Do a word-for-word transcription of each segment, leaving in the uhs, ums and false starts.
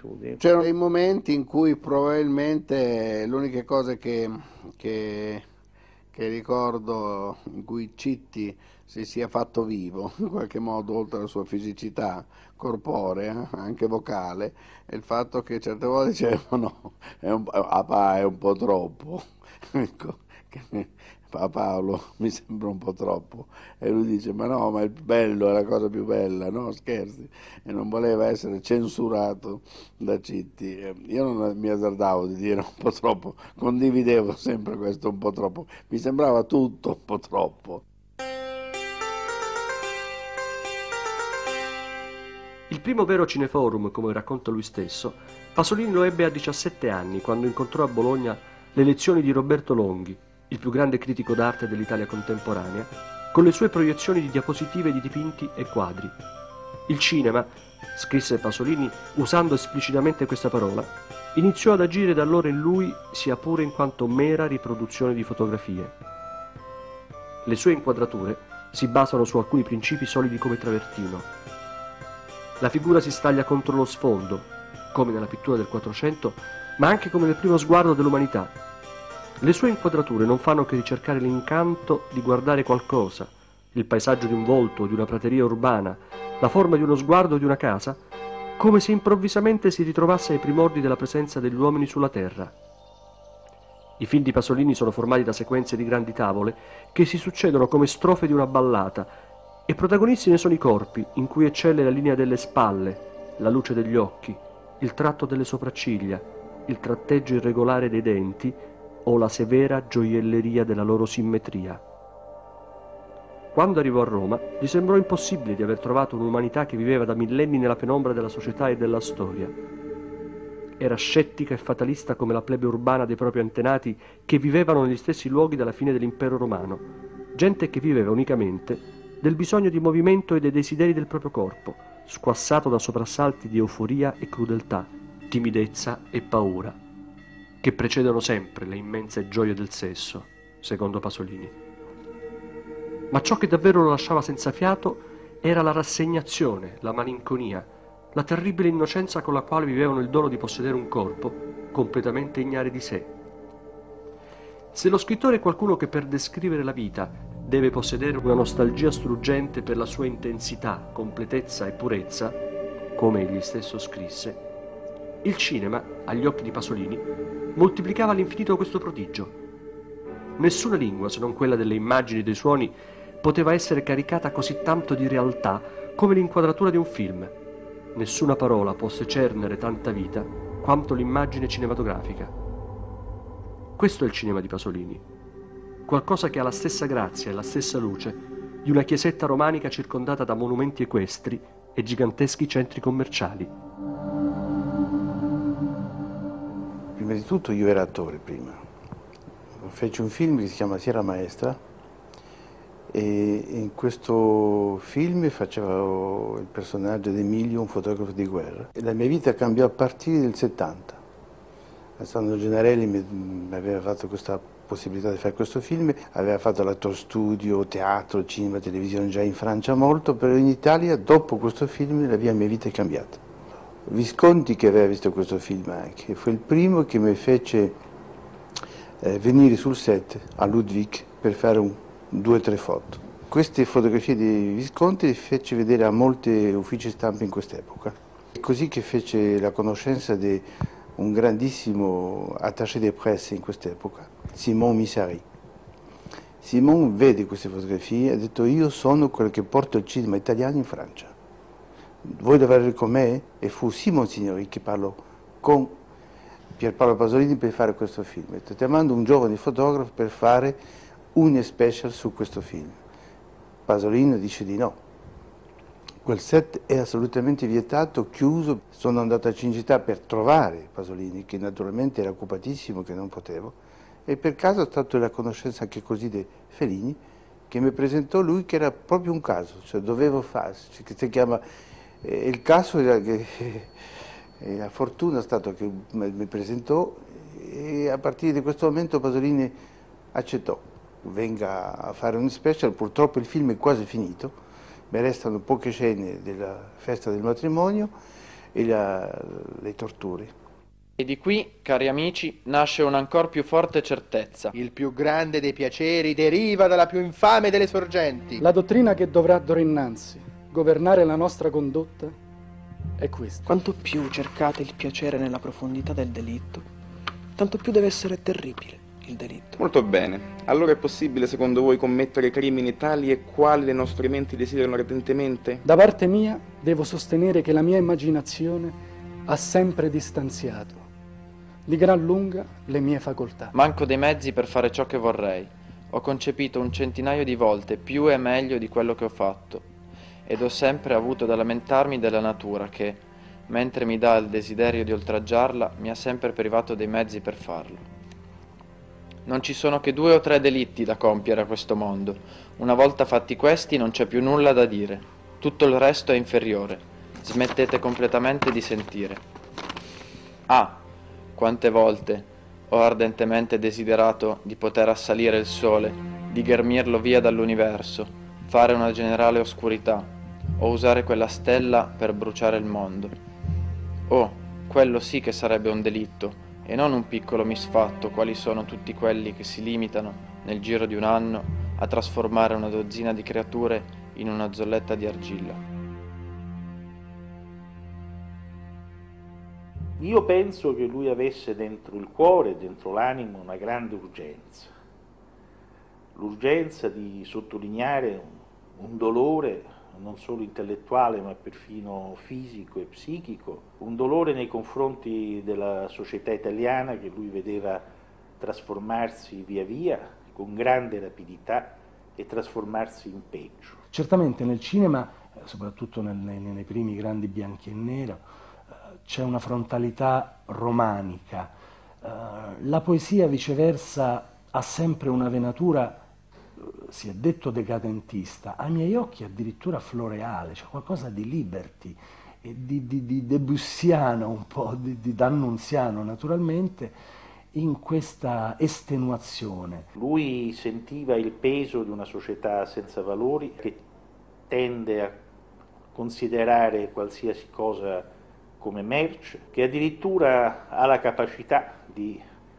C'erano dei momenti in cui probabilmente l'unica cosa che, che, che ricordo in cui Citti si sia fatto vivo, in qualche modo, oltre alla sua fisicità corporea, anche vocale, è il fatto che certe volte dicevano è un, papà è un po' troppo, ecco, che, pa- Paolo mi sembra un po' troppo, e lui dice ma no, ma è bello, è la cosa più bella, no scherzi, e non voleva essere censurato da Citti. Eh, Io non mi azzardavo di dire un po' troppo, condividevo sempre questo un po' troppo, mi sembrava tutto un po' troppo. Il primo vero cineforum, come racconta lui stesso, Pasolini lo ebbe a diciassette anni, quando incontrò a Bologna le lezioni di Roberto Longhi, il più grande critico d'arte dell'Italia contemporanea, con le sue proiezioni di diapositive di dipinti e quadri. Il cinema, scrisse Pasolini usando esplicitamente questa parola, iniziò ad agire da allora in lui, sia pure in quanto mera riproduzione di fotografie. Le sue inquadrature si basano su alcuni principi solidi come travertino. La figura si staglia contro lo sfondo, come nella pittura del Quattrocento, ma anche come nel primo sguardo dell'umanità. Le sue inquadrature non fanno che ricercare l'incanto di guardare qualcosa, il paesaggio di un volto o di una prateria urbana, la forma di uno sguardo o di una casa, come se improvvisamente si ritrovasse ai primordi della presenza degli uomini sulla terra. I film di Pasolini sono formati da sequenze di grandi tavole che si succedono come strofe di una ballata, e protagonisti ne sono i corpi, in cui eccelle la linea delle spalle, la luce degli occhi, il tratto delle sopracciglia, il tratteggio irregolare dei denti o la severa gioielleria della loro simmetria. Quando arrivò a Roma, gli sembrò impossibile di aver trovato un'umanità che viveva da millenni nella penombra della società e della storia. Era scettica e fatalista come la plebe urbana dei propri antenati che vivevano negli stessi luoghi dalla fine dell'impero romano, gente che viveva unicamente del bisogno di movimento e dei desideri del proprio corpo, squassato da soprassalti di euforia e crudeltà, timidezza e paura, che precedono sempre le immense gioie del sesso, secondo Pasolini. Ma ciò che davvero lo lasciava senza fiato era la rassegnazione, la malinconia, la terribile innocenza con la quale vivevano il dono di possedere un corpo completamente ignari di sé. Se lo scrittore è qualcuno che per descrivere la vita deve possedere una nostalgia struggente per la sua intensità, completezza e purezza, come egli stesso scrisse, il cinema, agli occhi di Pasolini, moltiplicava all'infinito questo prodigio. Nessuna lingua, se non quella delle immagini e dei suoni, poteva essere caricata così tanto di realtà come l'inquadratura di un film. Nessuna parola può secernere tanta vita quanto l'immagine cinematografica. Questo è il cinema di Pasolini. Qualcosa che ha la stessa grazia e la stessa luce di una chiesetta romanica circondata da monumenti equestri e giganteschi centri commerciali. Prima di tutto io ero attore prima. Feci un film che si chiama Sierra Maestra e in questo film facevo il personaggio di Emilio, un fotografo di guerra. E la mia vita cambiò a partire dal settanta. Alessandro Gennarelli mi, mi aveva fatto questa possibilità di fare questo film, aveva fatto l'attore studio, teatro, cinema, televisione già in Francia molto, però in Italia dopo questo film la mia vita è cambiata. Visconti, che aveva visto questo film anche, fu il primo che mi fece eh, venire sul set a Ludwig per fare un, due o tre foto. Queste fotografie di Visconti le fece vedere a molti uffici stampa in quest'epoca. È così che fece la conoscenza di un grandissimo attaché de presse in quest'epoca, Simon Misari. Simon vede queste fotografie e ha detto: io sono quello che porta il cinema italiano in Francia. Vuoi lavorare con me? E fu Simon Signori che parlò con Pierpaolo Pasolini per fare questo film. Ha detto: ti mando un giovane fotografo per fare un special su questo film. Pasolini dice di no. Quel set è assolutamente vietato, chiuso. Sono andato a Cinecittà per trovare Pasolini, che naturalmente era occupatissimo, che non potevo, e per caso ho stato la conoscenza anche così di Fellini, che mi presentò lui, che era proprio un caso, cioè dovevo fare, che si chiama, eh, il caso era che, eh, la fortuna è stata che mi presentò, e a partire di questo momento Pasolini accettò, venga a fare un special. Purtroppo il film è quasi finito, mi restano poche scene della festa del matrimonio e la, le torture. E di qui, cari amici, nasce un'ancor più forte certezza. Il più grande dei piaceri deriva dalla più infame delle sorgenti. La dottrina che dovrà d'ora innanzi governare la nostra condotta è questa. Quanto più cercate il piacere nella profondità del delitto, tanto più deve essere terribile il delitto. Molto bene. Allora è possibile, secondo voi, commettere crimini tali e quali le nostre menti desiderano ardentemente? Da parte mia, devo sostenere che la mia immaginazione ha sempre distanziato di gran lunga le mie facoltà. Manco dei mezzi per fare ciò che vorrei. Ho concepito un centinaio di volte più e meglio di quello che ho fatto, ed ho sempre avuto da lamentarmi della natura che, mentre mi dà il desiderio di oltraggiarla, mi ha sempre privato dei mezzi per farlo. Non ci sono che due o tre delitti da compiere a questo mondo. Una volta fatti questi non c'è più nulla da dire. Tutto il resto è inferiore. Smettete completamente di sentire. Ah, quante volte ho ardentemente desiderato di poter assalire il sole, di ghermirlo via dall'universo, fare una generale oscurità, o usare quella stella per bruciare il mondo. Oh, quello sì che sarebbe un delitto, e non un piccolo misfatto, quali sono tutti quelli che si limitano, nel giro di un anno, a trasformare una dozzina di creature in una zolletta di argilla. Io penso che lui avesse dentro il cuore, dentro l'animo, una grande urgenza. L'urgenza di sottolineare un, un dolore non solo intellettuale ma perfino fisico e psichico, un dolore nei confronti della società italiana che lui vedeva trasformarsi via via con grande rapidità e trasformarsi in peggio. Certamente nel cinema, soprattutto nel, nei, nei primi grandi bianchi e nero, c'è una frontalità romanica. La poesia viceversa ha sempre una venatura, si è detto decadentista, ai miei occhi addirittura floreale, c'è qualcosa di liberty, e di, di, di debussiano, un po' di, di d'annunziano naturalmente, in questa estenuazione. Lui sentiva il peso di una società senza valori che tende a considerare qualsiasi cosa come merce, che addirittura ha la capacità di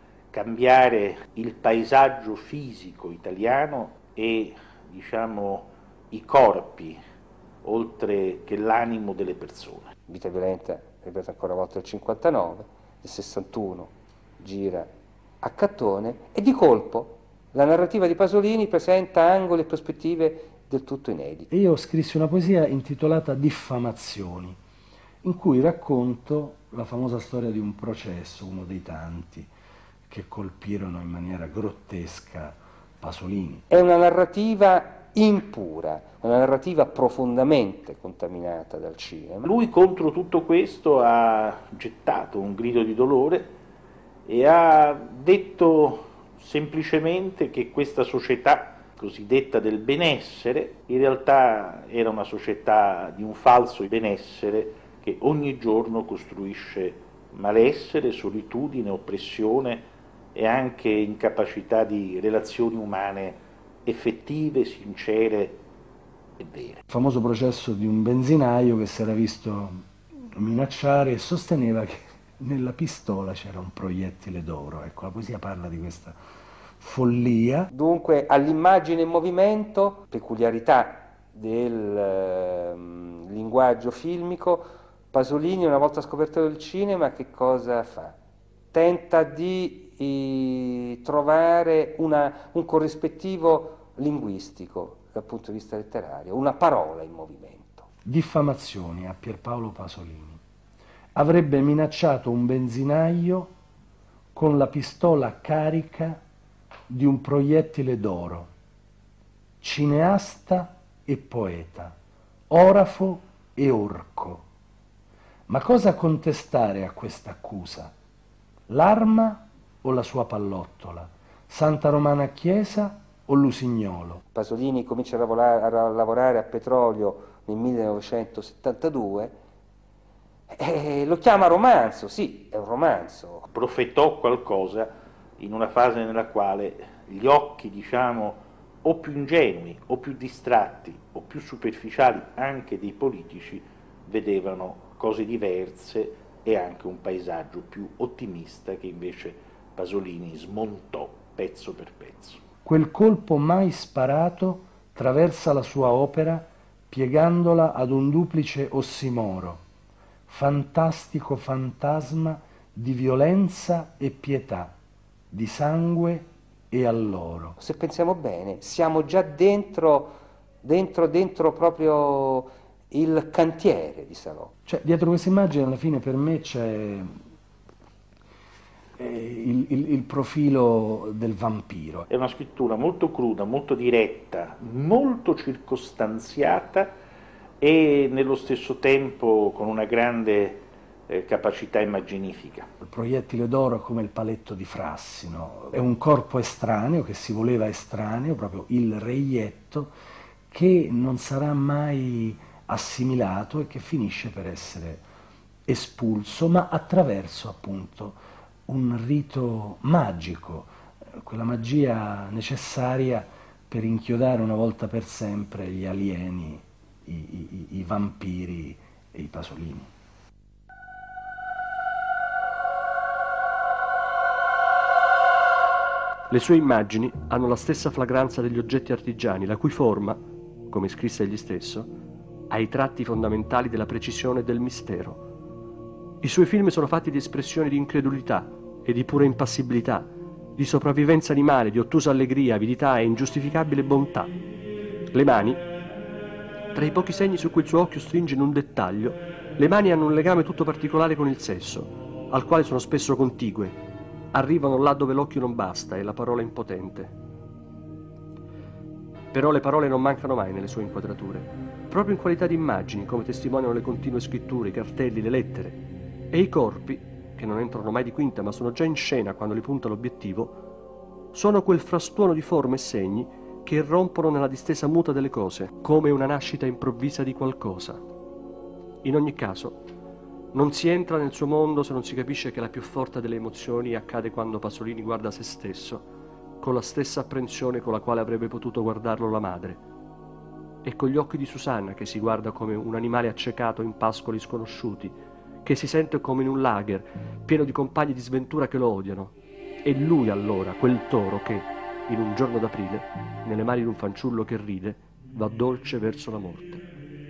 cambiare il paesaggio fisico italiano e, diciamo, i corpi, oltre che l'animo delle persone. Vita violenta, ripeto ancora una volta, del cinquantanove, del sessantuno gira a Cattone e di colpo la narrativa di Pasolini presenta angoli e prospettive del tutto inediti. Io scrissi una poesia intitolata Diffamazioni, in cui racconto la famosa storia di un processo, uno dei tanti, che colpirono in maniera grottesca Pasolini. È una narrativa impura, una narrativa profondamente contaminata dal cinema. Lui contro tutto questo ha gettato un grido di dolore e ha detto semplicemente che questa società cosiddetta del benessere in realtà era una società di un falso benessere che ogni giorno costruisce malessere, solitudine, oppressione e anche incapacità di relazioni umane effettive, sincere e vere. Il famoso processo di un benzinaio che si era visto minacciare e sosteneva che nella pistola c'era un proiettile d'oro. Ecco, la poesia parla di questa follia. Dunque, all'immagine in movimento, peculiarità del eh, linguaggio filmico, Pasolini, una volta scoperto il cinema, che cosa fa? Tenta di eh, trovare una, un corrispettivo linguistico dal punto di vista letterario, una parola in movimento. Diffamazioni a Pierpaolo Pasolini. Avrebbe minacciato un benzinaio con la pistola carica di un proiettile d'oro. Cineasta e poeta, orafo e orco. Ma cosa contestare a questa accusa? L'arma o la sua pallottola? Santa Romana Chiesa o Lusignolo? Pasolini comincia a lavorare a, lavorare a Petrolio nel millenovecentosettantadue e lo chiama romanzo, sì, è un romanzo. Profetò qualcosa in una fase nella quale gli occhi, diciamo, o più ingenui, o più distratti, o più superficiali anche dei politici, vedevano cose diverse e anche un paesaggio più ottimista che invece Pasolini smontò pezzo per pezzo. Quel colpo mai sparato traversa la sua opera piegandola ad un duplice ossimoro, fantastico fantasma di violenza e pietà, di sangue e alloro. Se pensiamo bene, siamo già dentro, dentro, dentro proprio il cantiere di Salò. Cioè, dietro questa immagine alla fine per me c'è il, il, il profilo del vampiro. È una scrittura molto cruda, molto diretta, molto circostanziata e nello stesso tempo con una grande eh, capacità immaginifica. Il proiettile d'oro come il paletto di Frassino, è un corpo estraneo che si voleva estraneo, proprio il reietto, che non sarà mai assimilato e che finisce per essere espulso, ma attraverso appunto un rito magico, quella magia necessaria per inchiodare una volta per sempre gli alieni, i, i, i vampiri e i Pasolini. Le sue immagini hanno la stessa flagranza degli oggetti artigiani, la cui forma, come scrisse egli stesso, ha i tratti fondamentali della precisione e del mistero. I suoi film sono fatti di espressioni di incredulità e di pura impassibilità, di sopravvivenza animale, di ottusa allegria, avidità e ingiustificabile bontà. Le mani, tra i pochi segni su cui il suo occhio stringe in un dettaglio, le mani hanno un legame tutto particolare con il sesso, al quale sono spesso contigue, arrivano là dove l'occhio non basta e la parola è impotente. Però le parole non mancano mai nelle sue inquadrature, proprio in qualità di immagini, come testimoniano le continue scritture, i cartelli, le lettere. E i corpi, che non entrano mai di quinta ma sono già in scena quando li punta l'obiettivo, sono quel frastuono di forme e segni che irrompono nella distesa muta delle cose, come una nascita improvvisa di qualcosa. In ogni caso, non si entra nel suo mondo se non si capisce che la più forte delle emozioni accade quando Pasolini guarda se stesso, con la stessa apprensione con la quale avrebbe potuto guardarlo la madre, e con gli occhi di Susanna che si guarda come un animale accecato in pascoli sconosciuti, che si sente come in un lager, pieno di compagni di sventura che lo odiano. E lui allora, quel toro che, in un giorno d'aprile, nelle mani di un fanciullo che ride, va dolce verso la morte.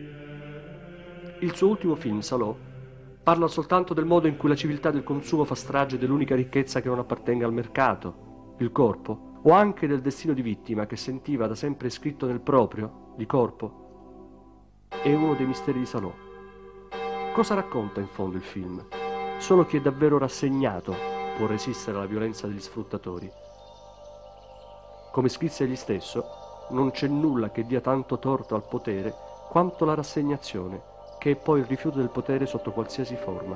Il suo ultimo film, Salò, parla soltanto del modo in cui la civiltà del consumo fa strage dell'unica ricchezza che non appartenga al mercato, il corpo, o anche del destino di vittima che sentiva da sempre scritto nel proprio, di corpo. È uno dei misteri di Salò. Cosa racconta in fondo il film? Solo chi è davvero rassegnato può resistere alla violenza degli sfruttatori. Come scrisse egli stesso, non c'è nulla che dia tanto torto al potere quanto la rassegnazione, che è poi il rifiuto del potere sotto qualsiasi forma.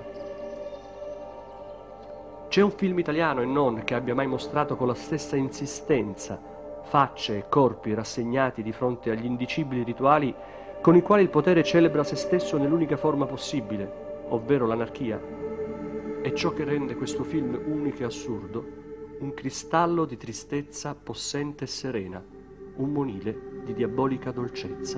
C'è un film italiano e non che abbia mai mostrato con la stessa insistenza facce e corpi rassegnati di fronte agli indicibili rituali con i quali il potere celebra se stesso nell'unica forma possibile, ovvero l'anarchia. È ciò che rende questo film unico e assurdo, un cristallo di tristezza possente e serena, un monile di diabolica dolcezza.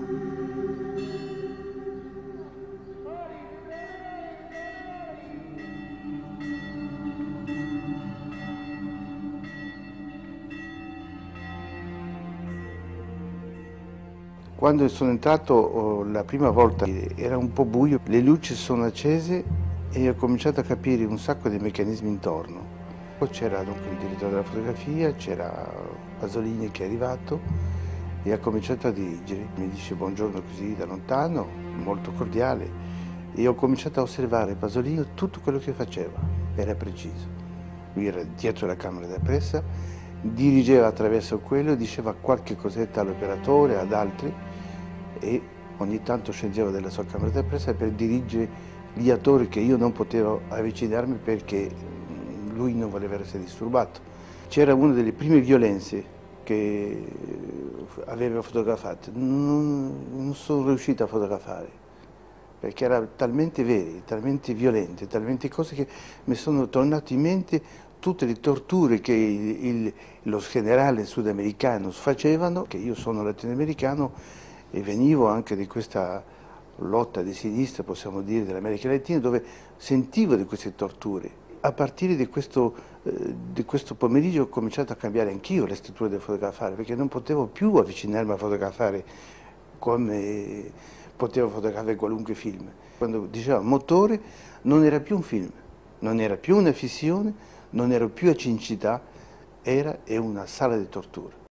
Quando sono entrato oh, la prima volta era un po' buio, le luci sono accese e ho cominciato a capire un sacco di meccanismi intorno. Poi c'era dunque il direttore della fotografia, c'era Pasolini che è arrivato e ha cominciato a dirigere. Mi dice buongiorno così da lontano, molto cordiale, e ho cominciato a osservare Pasolini tutto quello che faceva, era preciso. Lui era dietro la camera da pressa, dirigeva attraverso quello, diceva qualche cosetta all'operatore, ad altri, e ogni tanto scendeva dalla sua camera da pressa per dirigere gli attori che io non potevo avvicinarmi perché lui non voleva essere disturbato. C'era una delle prime violenze che aveva fotografato, non, non sono riuscito a fotografare perché era talmente veri, talmente violente, talmente cose che mi sono tornate in mente tutte le torture che il, il, lo generale sudamericano facevano, che io sono latinoamericano e venivo anche di questa lotta di sinistra, possiamo dire, dell'America Latina, dove sentivo di queste torture. A partire di questo, eh, di questo pomeriggio ho cominciato a cambiare anch'io le strutture del fotografare, perché non potevo più avvicinarmi a fotografare come potevo fotografare qualunque film. Quando diceva motore non era più un film, non era più una fissione, non era più a Cinecittà, era una sala di tortura.